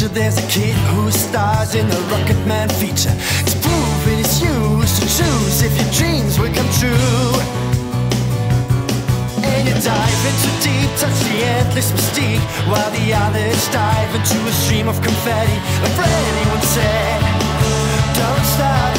future there's a kid who stars in the Rocket Man feature. It's proving it's yours to choose if your dreams will come true. And you dive into deep, touch the endless mystique, while the others dive into a stream of confetti. A friend once said, don't stop